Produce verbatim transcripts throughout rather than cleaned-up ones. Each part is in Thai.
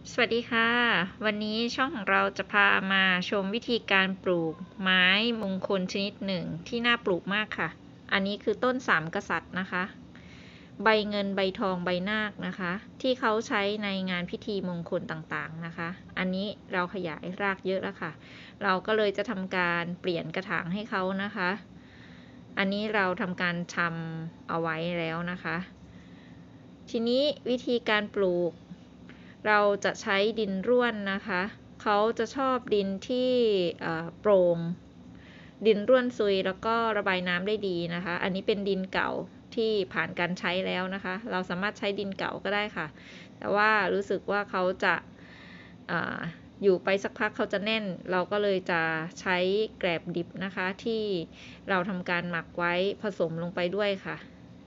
สวัสดีค่ะวันนี้ช่องของเราจะพามาชมวิธีการปลูกไม้มงคลชนิดหนึ่งที่น่าปลูกมากค่ะอันนี้คือต้นสามกษัตริย์นะคะใบเงินใบทองใบนาคนะคะที่เขาใช้ในงานพิธีมงคลต่างๆนะคะอันนี้เราขยายรากเยอะแล้วค่ะเราก็เลยจะทำการเปลี่ยนกระถางให้เขานะคะอันนี้เราทำการทำเอาไว้แล้วนะคะทีนี้วิธีการปลูกเราจะใช้ดินร่วนนะคะเขาจะชอบดินที่โปร่งดินร่วนซุยแล้วก็ระบายน้ำได้ดีนะคะอันนี้เป็นดินเก่าที่ผ่านการใช้แล้วนะคะเราสามารถใช้ดินเก่าก็ได้ค่ะแต่ว่ารู้สึกว่าเขาจะ อ, อยู่ไปสักพักเขาจะแน่นเราก็เลยจะใช้แกลบดิบนะคะที่เราทำการหมักไว้ผสมลงไปด้วยค่ะ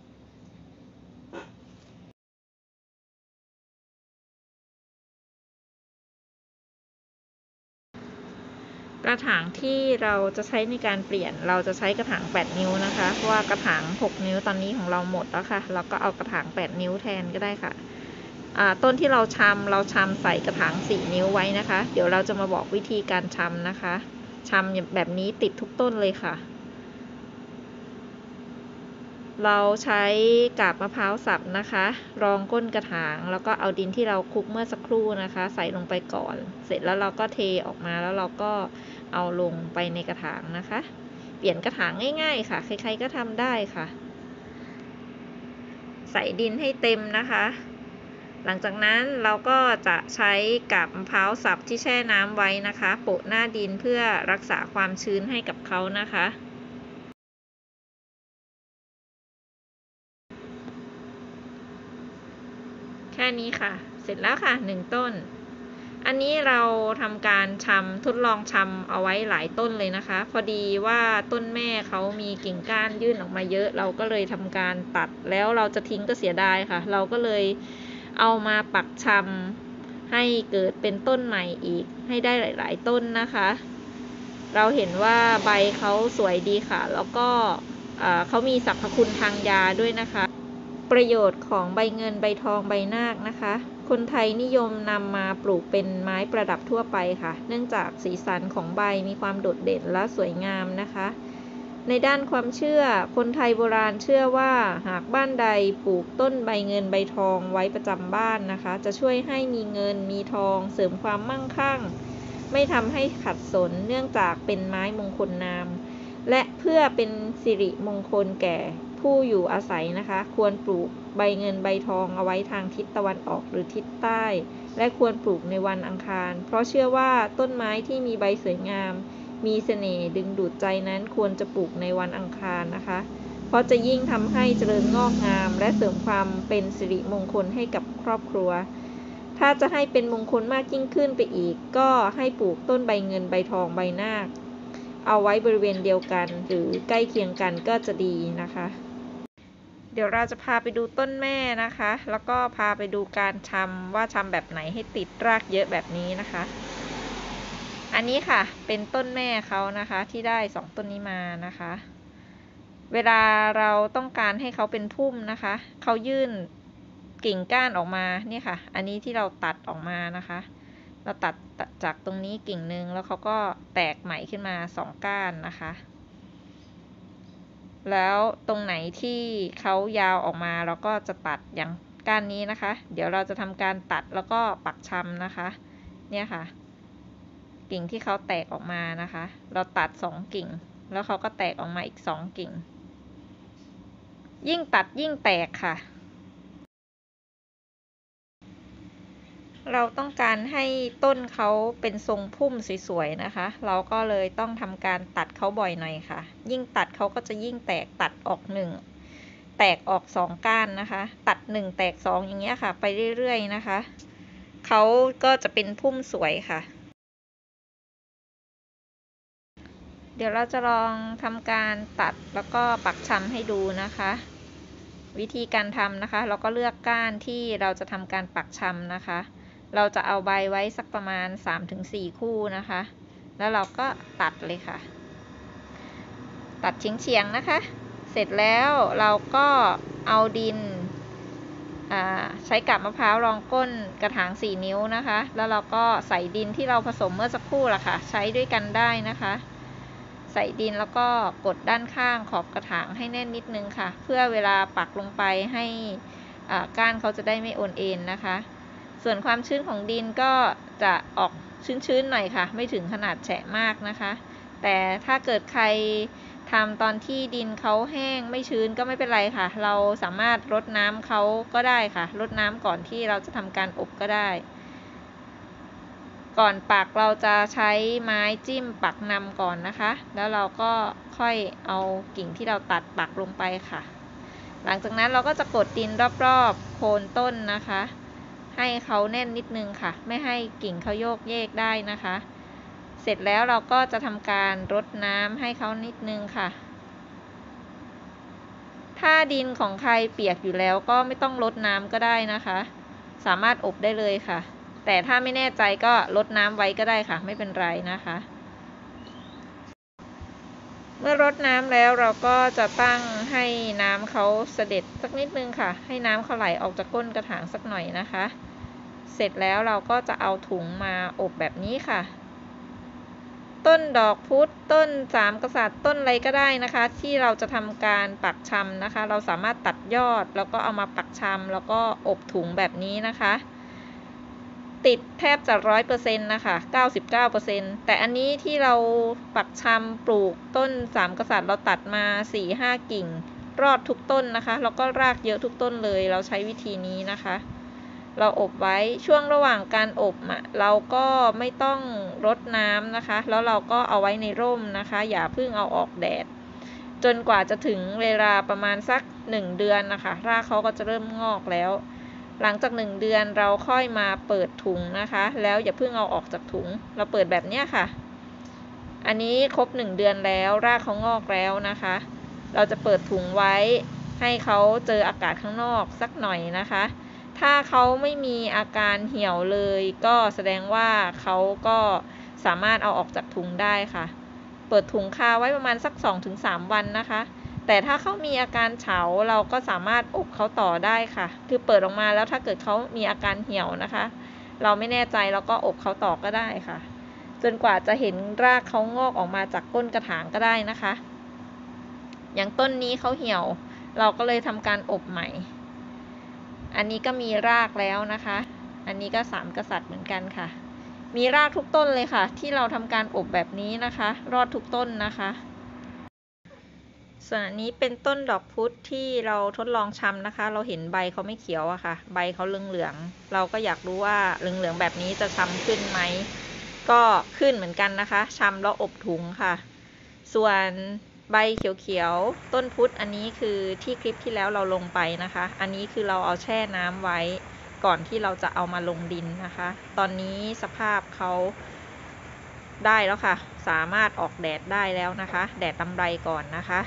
กระถางที่เราจะใช้ในการเปลี่ยนเราจะใช้กระถางแปดนิ้วนะคะเพราะว่ากระถางหกนิ้วตอนนี้ของเราหมดแล้วค่ะเราก็เอากระถางแปดนิ้วแทนก็ได้ค่ะต้นที่เราชำเราชำใส่กระถางสี่นิ้วไว้นะคะเดี๋ยวเราจะมาบอกวิธีการชำนะคะชำแบบนี้ติดทุกต้นเลยค่ะเราใช้กาบมะพร้าวสับนะคะรองก้นกระถางแล้วก็เอาดินที่เราคลุกเมื่อสักครู่นะคะใส่ลงไปก่อนเสร็จแล้วเราก็เทออกมาแล้วเราก็เอาลงไปในกระถางนะคะเปลี่ยนกระถางง่ายๆค่ะใครๆก็ทำได้ค่ะใส่ดินให้เต็มนะคะหลังจากนั้นเราก็จะใช้กาบมะพร้าวสับที่แช่น้ำไว้นะคะโปะหน้าดินเพื่อรักษาความชื้นให้กับเขานะคะแค่นี้ค่ะเสร็จแล้วค่ะหนึ่งต้นอันนี้เราทำการชำทดลองชำเอาไว้หลายต้นเลยนะคะพอดีว่าต้นแม่เขามีกิ่งก้านยื่นออกมาเยอะเราก็เลยทำการตัดแล้วเราจะทิ้งก็เสียดายค่ะเราก็เลยเอามาปักชำให้เกิดเป็นต้นใหม่อีกให้ได้หลายๆต้นนะคะเราเห็นว่าใบเขาสวยดีค่ะแล้วก็เขามีสรรพคุณทางยาด้วยนะคะประโยชน์ของใบเงินใบทองใบนาคนะคะคนไทยนิยมนำมาปลูกเป็นไม้ประดับทั่วไปค่ะเนื่องจากสีสันของใบมีความโดดเด่นและสวยงามนะคะในด้านความเชื่อคนไทยโบราณเชื่อว่าหากบ้านใดปลูกต้นใบเงินใบทองไว้ประจำบ้านนะคะจะช่วยให้มีเงินมีทองเสริมความมั่งคั่งไม่ทำให้ขัดสนเนื่องจากเป็นไม้มงคลนามและเพื่อเป็นสิริมงคลแก่ผู้อยู่อาศัยนะคะควรปลูกใบเงินใบทองเอาไว้ทางทิศตะวันออกหรือทิศใต้และควรปลูกในวันอังคารเพราะเชื่อว่าต้นไม้ที่มีใบสวยงามมีเสน่ห์ดึงดูดใจนั้นควรจะปลูกในวันอังคารนะคะเพราะจะยิ่งทำให้เจริญงอกงามและเสริมความเป็นสิริมงคลให้กับครอบครัวถ้าจะให้เป็นมงคลมากยิ่งขึ้นไปอีกก็ให้ปลูกต้นใบเงินใบทองใบนาคเอาไว้บริเวณเดียวกันหรือใกล้เคียงกันก็จะดีนะคะเดี๋ยวเราจะพาไปดูต้นแม่นะคะแล้วก็พาไปดูการชำว่าชำแบบไหนให้ติดรากเยอะแบบนี้นะคะอันนี้ค่ะเป็นต้นแม่เขานะคะที่ได้สองต้นนี้มานะคะเวลาเราต้องการให้เขาเป็นพุ่มนะคะเขายื่นกิ่งก้านออกมานี่ค่ะอันนี้ที่เราตัดออกมานะคะเราตัดจากตรงนี้กิ่งหนึ่งแล้วเขาก็แตกใหม่ขึ้นมาสองก้านนะคะแล้วตรงไหนที่เขายาวออกมาเราก็จะตัดอย่างก้านนี้นะคะเดี๋ยวเราจะทำการตัดแล้วก็ปักชำนะคะเนี่ยค่ะกิ่งที่เขาแตกออกมานะคะเราตัดสองกิ่งแล้วเขาก็แตกออกมาอีกสองกิ่งยิ่งตัดยิ่งแตกค่ะเราต้องการให้ต้นเขาเป็นทรงพุ่มสวยๆนะคะเราก็เลยต้องทำการตัดเขาบ่อยหน่อยค่ะยิ่งตัดเขาก็จะยิ่งแตกตัดออกหนึ่งแตกออกสองก้านนะคะตัดหนึ่งแตกสองอย่างเงี้ยค่ะไปเรื่อยๆนะคะเขาก็จะเป็นพุ่มสวยค่ะเดี๋ยวเราจะลองทำการตัดแล้วก็ปักชำให้ดูนะคะวิธีการทำนะคะเราก็เลือกก้านที่เราจะทำการปักชำนะคะเราจะเอาใบไว้สักประมาณ สามถึงสี่ คู่นะคะแล้วเราก็ตัดเลยค่ะตัดเฉียงๆนะคะเสร็จแล้วเราก็เอาดินใช้กาบมะพร้าวรองก้นกระถางสี่นิ้วนะคะแล้วเราก็ใส่ดินที่เราผสมเมื่อสักครู่ล่ะค่ะใช้ด้วยกันได้นะคะใส่ดินแล้วก็กดด้านข้างขอบกระถางให้แน่นนิดนึงค่ะเพื่อเวลาปักลงไปให้ก้านเขาจะได้ไม่โอนเอ็นนะคะส่วนความชื้นของดินก็จะออกชื้นๆหน่อยค่ะไม่ถึงขนาดแฉะมากนะคะแต่ถ้าเกิดใครทำตอนที่ดินเขาแห้งไม่ชื้นก็ไม่เป็นไรค่ะเราสามารถรดน้ำเขาก็ได้ค่ะรดน้ำก่อนที่เราจะทำการอบก็ได้ก่อนปักเราจะใช้ไม้จิ้มปักนำก่อนนะคะแล้วเราก็ค่อยเอากิ่งที่เราตัดปักลงไปค่ะหลังจากนั้นเราก็จะกดดินรอบๆโคนต้นนะคะให้เขาแน่นนิดนึงค่ะไม่ให้กิ่งเขาโยกเยกได้นะคะเสร็จแล้วเราก็จะทำการรดน้ำให้เขานิดนึงค่ะถ้าดินของใครเปียกอยู่แล้วก็ไม่ต้องรดน้ำก็ได้นะคะสามารถอบได้เลยค่ะแต่ถ้าไม่แน่ใจก็รดน้ำไว้ก็ได้ค่ะไม่เป็นไรนะคะเมื่อรดน้ำแล้วเราก็จะตั้งให้น้ำเขาเสด็จสักนิดนึงค่ะให้น้ำเขาไหลออกจากก้นกระถางสักหน่อยนะคะเสร็จแล้วเราก็จะเอาถุงมาอบแบบนี้ค่ะต้นดอกพุธต้นสามกษัตริย์ต้นอะไรก็ได้นะคะที่เราจะทำการปักชำนะคะเราสามารถตัดยอดแล้วก็เอามาปักชำแล้วก็อบถุงแบบนี้นะคะติดแทบจะร้อยเปอร์เซ็นต์นะคะเก้าสิบเก้าเปอร์เซ็นต์แต่อันนี้ที่เราปักชำปลูกต้นสามกษัตริย์เราตัดมา สี่ห้า กิ่งรอดทุกต้นนะคะแล้วก็รากเยอะทุกต้นเลยเราใช้วิธีนี้นะคะเราอบไว้ช่วงระหว่างการอบอ่ะเราก็ไม่ต้องรดน้ำนะคะแล้วเราก็เอาไว้ในร่มนะคะอย่าเพิ่งเอาออกแดดจนกว่าจะถึงเวลาประมาณสักหนึ่งเดือนนะคะรากเขาก็จะเริ่มงอกแล้วหลังจากหนึ่งเดือนเราค่อยมาเปิดถุงนะคะแล้วอย่าเพิ่งเอาออกจากถุงเราเปิดแบบนี้ค่ะอันนี้ครบหนึ่งเดือนแล้วรากเขางอกแล้วนะคะเราจะเปิดถุงไว้ให้เขาเจออากาศข้างนอกสักหน่อยนะคะถ้าเขาไม่มีอาการเหี่ยวเลยก็แสดงว่าเขาก็สามารถเอาออกจากถุงได้ค่ะเปิดถุงคาไว้ประมาณสัก สองถึงสาม วันนะคะแต่ถ้าเขามีอาการเฉาเราก็สามารถอบเขาต่อได้ค่ะคือเปิดออกมาแล้วถ้าเกิดเขามีอาการเหี่ยวนะคะเราไม่แน่ใจเราก็อบเขาต่อก็ได้ค่ะจนกว่าจะเห็นรากเขางอกออกมาจากก้นกระถางก็ได้นะคะอย่างต้นนี้เขาเหี่ยวเราก็เลยทำการอบใหม่อันนี้ก็มีรากแล้วนะคะอันนี้ก็สามกษัตริย์เหมือนกันค่ะมีรากทุกต้นเลยค่ะที่เราทำการอบแบบนี้นะคะรอดทุกต้นนะคะส่วนอันนี้เป็นต้นดอกพุธที่เราทดลองชำนะคะเราเห็นใบเขาไม่เขียวอะค่ะใบเขาเหลืองๆเราก็อยากรู้ว่าเหลืองๆแบบนี้จะชำขึ้นไหมก็ขึ้นเหมือนกันนะคะชำแล้วอบถุงค่ะส่วนใบเขียวๆต้นพุธอันนี้คือที่คลิปที่แล้วเราลงไปนะคะอันนี้คือเราเอาแช่น้ำไว้ก่อนที่เราจะเอามาลงดินนะคะตอนนี้สภาพเขาได้แล้วค่ะสามารถออกแดดได้แล้วนะคะแดดตำไรก่อนนะคะ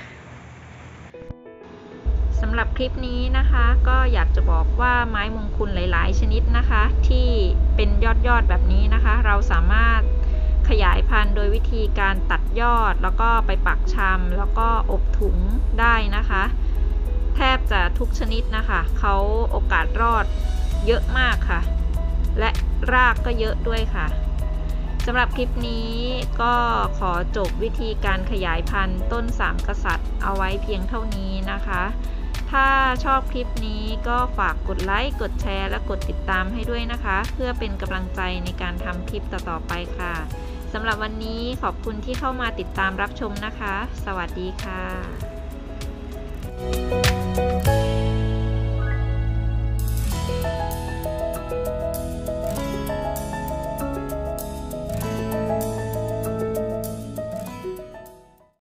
สำหรับคลิปนี้นะคะก็อยากจะบอกว่าไม้มงคลหลายๆชนิดนะคะที่เป็นยอดๆแบบนี้นะคะเราสามารถขยายพันธุ์โดยวิธีการตัดยอดแล้วก็ไปปักชำแล้วก็อบถุงได้นะคะแทบจะทุกชนิดนะคะเขาโอกาสรอดเยอะมากค่ะและรากก็เยอะด้วยค่ะสำหรับคลิปนี้ก็ขอจบวิธีการขยายพันธุ์ต้นสามกษัตริย์เอาไว้เพียงเท่านี้นะคะถ้าชอบคลิปนี้ก็ฝากกดไลค์กดแชร์และกดติดตามให้ด้วยนะคะเพื่อเป็นกำลังใจในการทำคลิปต่อๆไปค่ะสำหรับวันนี้ขอบคุณที่เข้ามาติดตามรับชมนะคะสวัสดีค่ะ